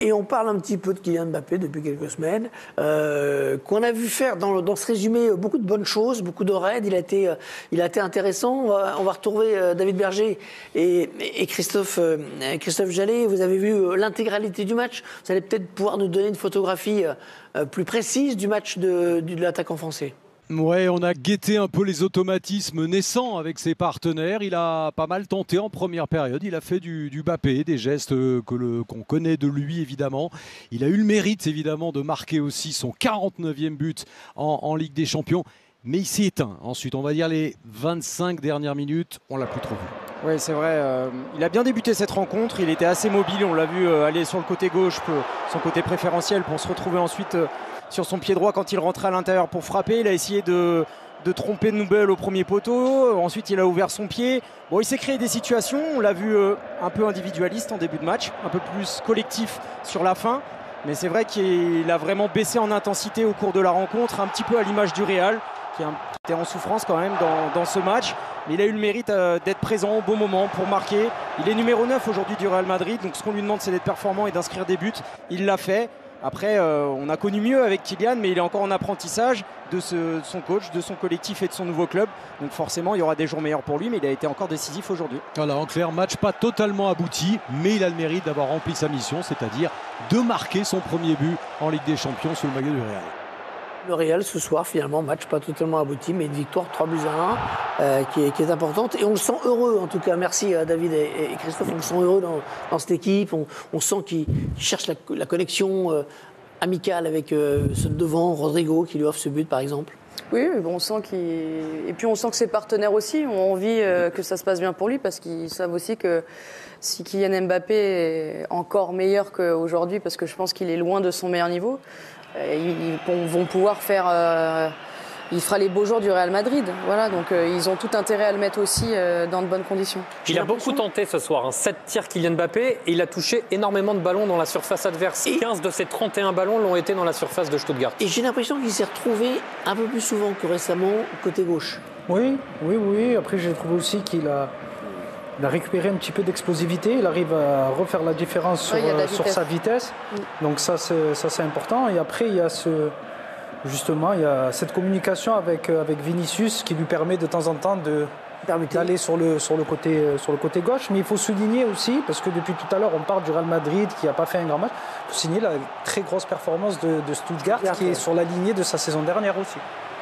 Et on parle un petit peu de Kylian Mbappé depuis quelques semaines, qu'on a vu faire dans ce résumé beaucoup de bonnes choses, beaucoup de raids. Il a été intéressant. On va retrouver David Berger et Christophe Jallet. Vous avez vu l'intégralité du match. Vous allez peut-être pouvoir nous donner une photographie plus précise du match de l'attaquant français. Ouais, on a guetté un peu les automatismes naissants avec ses partenaires. Il a pas mal tenté en première période. Il a fait du Mbappé, des gestes qu'on connaît de lui évidemment. Il a eu le mérite évidemment de marquer aussi son 49e but en Ligue des Champions. Mais il s'est éteint. Ensuite, on va dire les 25 dernières minutes, on l'a plus trop vu. Oui, c'est vrai. Il a bien débuté cette rencontre. Il était assez mobile. On l'a vu aller sur le côté gauche, son côté préférentiel, pour se retrouver ensuite sur son pied droit quand il rentrait à l'intérieur pour frapper. Il a essayé de tromper Nubel au premier poteau. Ensuite, il a ouvert son pied. Bon, il s'est créé des situations. On l'a vu un peu individualiste en début de match, un peu plus collectif sur la fin. Mais c'est vrai qu'il a vraiment baissé en intensité au cours de la rencontre, un petit peu à l'image du Real, qui était en souffrance quand même dans ce match. Mais il a eu le mérite d'être présent au bon moment pour marquer. Il est numéro 9 aujourd'hui du Real Madrid. Donc ce qu'on lui demande, c'est d'être performant et d'inscrire des buts. Il l'a fait. Après, on a connu mieux avec Kylian, mais il est encore en apprentissage de son coach, de son collectif et de son nouveau club. Donc forcément, il y aura des jours meilleurs pour lui, mais il a été encore décisif aujourd'hui. Voilà, en clair, match pas totalement abouti, mais il a le mérite d'avoir rempli sa mission, c'est-à-dire de marquer son premier but en Ligue des Champions sous le maillot du Real. Le Real ce soir, finalement, match pas totalement abouti, mais une victoire 3-1 qui est importante. Et on le sent heureux, en tout cas. Merci David et Christophe. On le sent heureux dans cette équipe. On sent qu'il cherche la connexion amicale avec ceux de devant, Rodrigo, qui lui offre ce but, par exemple. Oui, on sent et puis on sent que ses partenaires aussi ont envie que ça se passe bien pour lui, parce qu'ils savent aussi que si Kylian Mbappé est encore meilleur qu'aujourd'hui, parce que je pense qu'il est loin de son meilleur niveau, ils vont pouvoir faire... il fera les beaux jours du Real Madrid. Voilà, donc ils ont tout intérêt à le mettre aussi dans de bonnes conditions. Il a beaucoup tenté ce soir. 7 tirs Kylian Mbappé. Et il a touché énormément de ballons dans la surface adverse. 15 de ses 31 ballons l'ont été dans la surface de Stuttgart. Et j'ai l'impression qu'il s'est retrouvé un peu plus souvent que récemment côté gauche. Oui. Après, j'ai trouvé aussi qu'il a récupéré un petit peu d'explosivité. Il arrive à refaire la différence sur sa vitesse. Donc ça, c'est important. Et après, il y a justement, il y a cette communication avec Vinicius qui lui permet de temps en temps d'aller sur le côté gauche. Mais il faut souligner aussi, parce que depuis tout à l'heure, on parle du Real Madrid qui n'a pas fait un grand match, il faut signaler la très grosse performance de Stuttgart qui est sur la lignée de sa saison dernière aussi.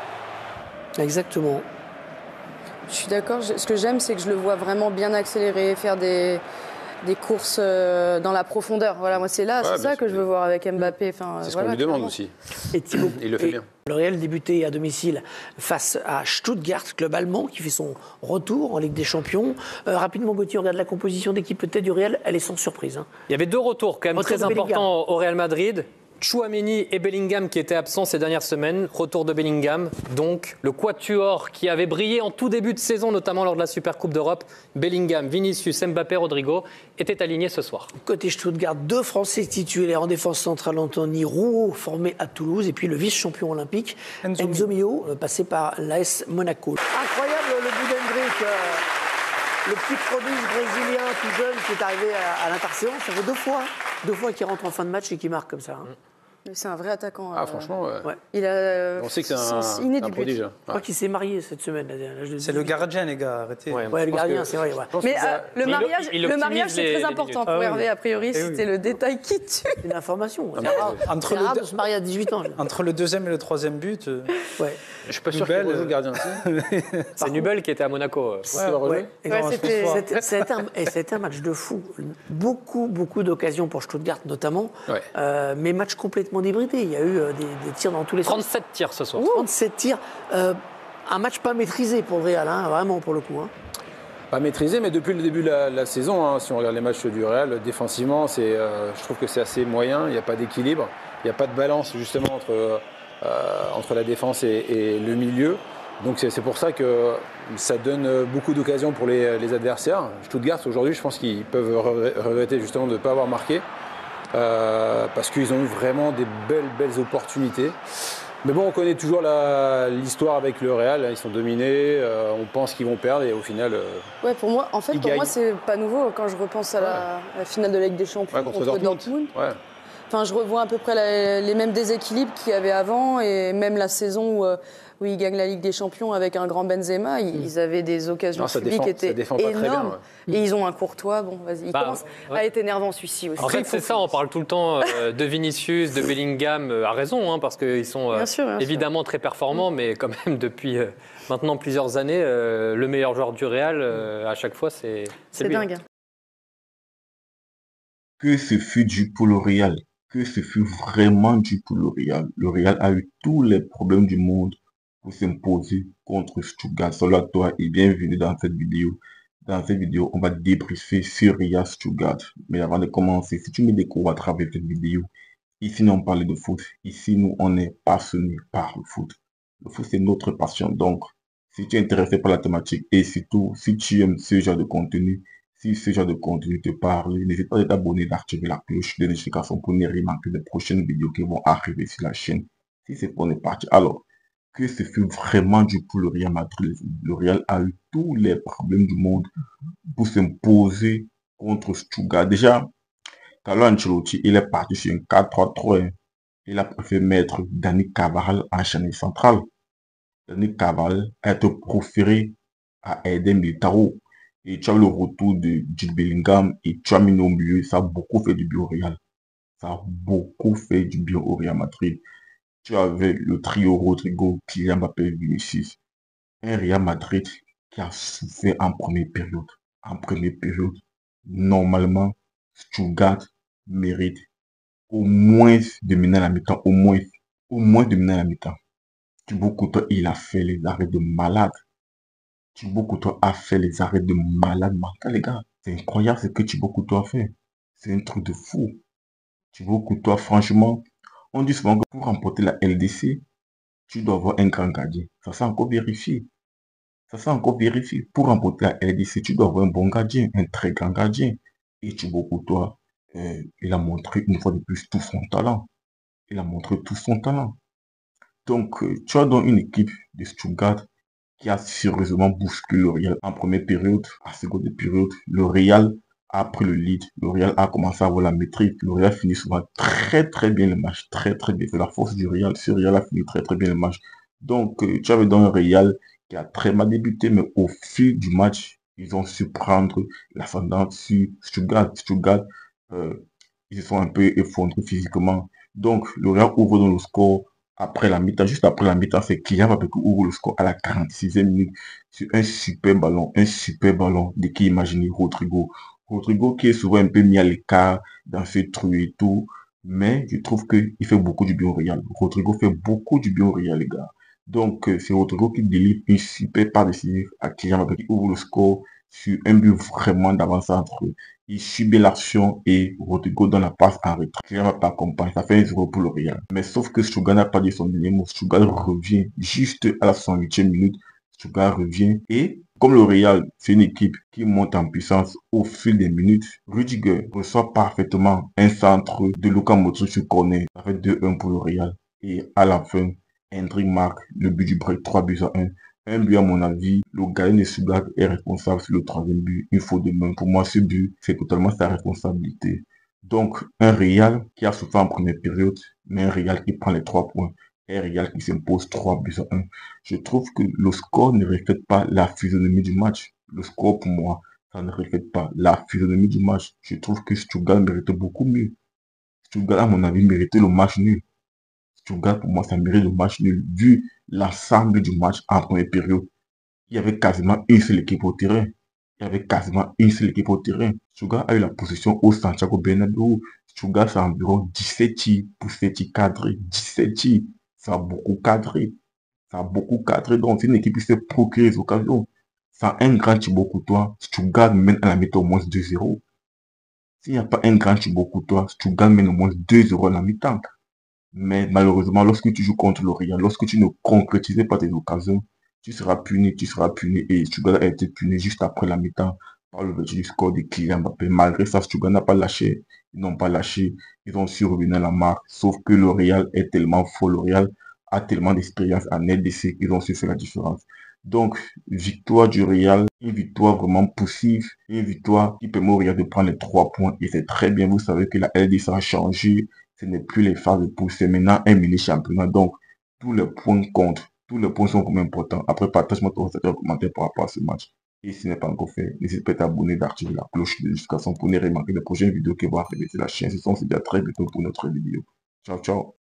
Exactement. Je suis d'accord. Ce que j'aime, c'est que je le vois vraiment bien accélérer, faire des courses dans la profondeur. Voilà, moi, c'est ça que je veux voir avec Mbappé. Enfin, c'est ce qu'on lui demande aussi. Et Thibaut, il le fait bien. Le Real débutait à domicile face à Stuttgart, club allemand qui fait son retour en Ligue des Champions. Rapidement, Gauthier, on regarde la composition d'équipe peut-être du Real. Elle est sans surprise. Il y avait 2 retours quand même très importants au Real Madrid. Tchouaméni et Bellingham qui étaient absents ces dernières semaines. Retour de Bellingham. Donc, le quatuor qui avait brillé en tout début de saison, notamment lors de la Supercoupe d'Europe, Bellingham, Vinicius, Mbappé, Rodrigo, était aligné ce soir. Côté Stuttgart, 2 Français titulaires en défense centrale, Anthony Rouault, formé à Toulouse, et puis le vice-champion olympique, Enzo Mio, passé par l'AS Monaco. Incroyable le but d'Hendrick, le petit prodige brésilien tout jeune qui est arrivé à l'interséance. Ça fait 2 fois qu'il rentre en fin de match et qu'il marque comme ça. C'est un vrai attaquant. Franchement, ouais. On sait que c'est un prodige. Je crois qu'il s'est marié cette semaine. C'est le gardien, les gars, arrêtez. Ouais, le gardien, c'est vrai. Ouais. Mais le mariage, c'est très important pour Hervé. A priori, c'était le détail qui tue. C'est une information. C'est rare de se marier à 18 ans. Entre le 2e et le 3e but... Ouais. Je suis pas sûr qu'il joue le gardien. C'est Nubel qui était à Monaco. C'était un match de fou. Beaucoup d'occasions pour Stuttgart notamment. Mais match complètement débridé. Il y a eu des tirs dans tous les sens. 37 tirs ce soir. 37 tirs. Un match pas maîtrisé pour le Real, vraiment pour le coup. Pas maîtrisé, mais depuis le début de la saison, si on regarde les matchs du Real, défensivement, je trouve que c'est assez moyen. Il n'y a pas d'équilibre. Il n'y a pas de balance justement entre la défense et le milieu. Donc c'est pour ça que ça donne beaucoup d'occasions pour les adversaires. Stuttgart, aujourd'hui, je pense qu'ils peuvent regretter justement de ne pas avoir marqué. Parce qu'ils ont eu vraiment des belles opportunités. Mais bon, on connaît toujours l'histoire avec le Real. Ils sont dominés, on pense qu'ils vont perdre et au final. Pour moi, c'est pas nouveau quand je repense à la finale de la Ligue des Champions contre Dortmund. Enfin, je revois à peu près les mêmes déséquilibres qu'il y avait avant et même la saison où ils gagnent la Ligue des Champions avec un grand Benzema, ils avaient des occasions subies qui étaient énormes. Et ils ont un Courtois, bon, vas-y, il commence à être énervant celui-ci aussi. En fait, c'est ça, on parle tout le temps de Vinicius, de Bellingham, à raison, parce qu'ils sont évidemment très performants, mais quand même depuis maintenant plusieurs années, le meilleur joueur du Real, à chaque fois, c'est lui. Dingue. Que ce fut dur pour le Real, que ce fut vraiment dur pour le Real. Le Real a eu tous les problèmes du monde pour s'imposer contre Stuttgart. Salut à toi et bienvenue dans cette vidéo. Dans cette vidéo, on va débriefer sur Real Stuttgart. Mais avant de commencer, si tu me découvres à travers cette vidéo, ici nous on parle de foot. Ici nous on est passionnés par le foot. Le foot c'est notre passion. Donc, si tu es intéressé par la thématique et surtout si tu aimes ce genre de contenu, si ce genre de contenu te parle, n'hésite pas à t'abonner, d'activer la cloche de notification pour ne rien manquer des prochaines vidéos qui vont arriver sur la chaîne. Si c'est pour ne partir. Alors, que ce fut vraiment dur pour le Real Madrid. Le Real a eu tous les problèmes du monde pour s'imposer contre Stuttgart. Déjà, Carlo Ancelotti, il est parti sur un 4-3-3. Il a préféré mettre Dani Carvajal en chaîne centrale. Dani Carvajal a été proféré à Eden Militao. Et tu as le retour de Jude Bellingham et tu as mis au milieu. Ça a beaucoup fait du bien au Real. Ça a beaucoup fait du bien au Real Madrid. Tu avais le trio Rodrigo, Kylian Mbappé, Vinicius. Un Real Madrid qui a souffert en première période. En première période, normalement, Stuttgart mérite au moins de mener à la mi-temps. Au moins de mener à la mi-temps. Thibaut Courtois, il a fait les arrêts de malade. Thibaut Courtois a fait les arrêts de malade mental, les gars. C'est incroyable ce que Thibaut Courtois a fait. C'est un truc de fou. Thibaut Courtois, franchement, on dit souvent que pour remporter la LDC, tu dois avoir un grand gardien. Ça s'est encore vérifié. Ça s'est encore vérifié. Pour remporter la LDC, tu dois avoir un bon gardien, un très grand gardien. Et Thibaut Courtois, il a montré une fois de plus tout son talent. Il a montré tout son talent. Donc, tu as dans une équipe de Stuttgart qui a sérieusement bousculé le Real en première période. En seconde période, le Real a pris le lead. Le Real a commencé à avoir la maîtrise. Le Real finit souvent très bien le match. Très bien. C'est la force du Real. Ce Real a fini très bien le match. Donc, tu avais dans un Real qui a très mal débuté, mais au fil du match, ils ont su prendre l'ascendant sur Stuttgart. Stuttgart, ils se sont un peu effondrés physiquement. Donc, le Real ouvre dans le score après la mi-temps. Juste après la mi-temps, c'est Kylian Mbappé qui ouvre le score à la 46e minute sur un super ballon de qui imaginer Rodrigo. Rodrigo qui est souvent un peu mis à l'écart dans ce truc et tout, mais je trouve qu'il fait beaucoup du bien au Real. Rodrigo fait beaucoup du bien au Real, les gars. Donc, c'est Rodrigo qui délivre une super part décisive à Kylian Mbappé qui ouvre le score sur un but vraiment d'avance entre eux. Il subit l'action et Rodrigo donne la passe en retrait. Kylian Mbappé accompagne. Ça fait un 0 pour le Real. Mais sauf que Stuttgart n'a pas dit son dernier mot. Stuttgart revient juste à la 108e minute. Stuttgart revient et comme le Real, c'est une équipe qui monte en puissance au fil des minutes, Rudiger reçoit parfaitement un centre de Luka Modric sur corner. Ça fait 2-1 pour le Real. Et à la fin, Hendrik marque le but du break 3-1. Un but, à mon avis, le gardien de Stuttgart est responsable sur le troisième but. Une faute de main. Pour moi, ce but, c'est totalement sa responsabilité. Donc, un Real qui a souffert en première période, mais un Real qui prend les 3 points. Un Real qui s'impose 3-1. Je trouve que le score ne reflète pas la physionomie du match. Le score, pour moi, ça ne reflète pas la physionomie du match. Je trouve que Stuttgart méritait beaucoup mieux. Stuttgart, à mon avis, méritait le match nul. Stuttgart, pour moi, ça mérite le match nul. Vu l'ensemble du match en première période, il y avait quasiment une seule équipe au terrain. Stuttgart a eu la position au Santiago Bernabéu. Stuttgart, c'est environ 17 tirs pour 7 tirs cadrés. 17 tirs. Ça a beaucoup cadré. Donc, c'est une équipe qui s'est procuré les occasions. Sans un grand Thibaut Courtois, Stuttgart mène à la mi-temps au moins 2-0. S'il n'y a pas un grand Thibaut Courtois, Stuttgart mène au moins 2-0 à la mi-temps. Mais malheureusement, lorsque tu joues contre le Real, lorsque tu ne concrétises pas tes occasions, tu seras puni. Et Stuttgart a été puni juste après la mi-temps par le du score de Kylian Mbappé. Malgré ça, Stuttgart n'a pas lâché. Ils n'ont pas lâché. Ils ont su revenir à la marque. Sauf que le Real est tellement fort. Le Real a tellement d'expérience en LDC qu'ils ont su faire la différence. Donc, victoire du Real, une victoire vraiment poussive, une victoire qui permet au Real de prendre les 3 points. Et c'est très bien, vous savez que la LDC a changé. Ce n'est plus les phases de poule, c'est maintenant un mini-championnat. Donc, tous les points comptent. Tous les points sont comme importants. Après, partage-moi ton commentaire par rapport à ce match. Et si ce n'est pas encore fait, n'hésite pas à t'abonner, d'activer la cloche de notification pour ne rien manquer des prochaines vidéos qui vont arriver sur la chaîne. Ce sont déjà très bientôt pour notre vidéo. Ciao, ciao.